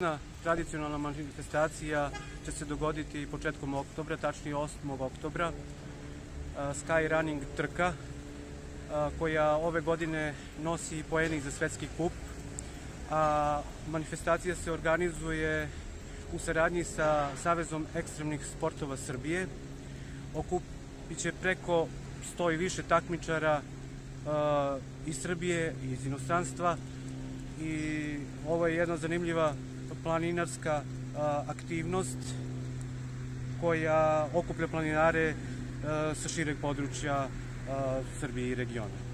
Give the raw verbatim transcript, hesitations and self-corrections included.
Tradicionalna manifestacija će se dogoditi početkom oktobra, tačnije osmog oktobra. Sky Running trka koja ove godine nosi poenik za svetski kup. A manifestacija se organizuje u saradnji sa Savezom ekstremnih sportova Srbije. Okupit će preko sto i više takmičara iz Srbije i iz inostranstva i ovo je jedna zanimljiva planinarska aktivnost koja okuplja planinare sa šireg područja Srbije i regiona.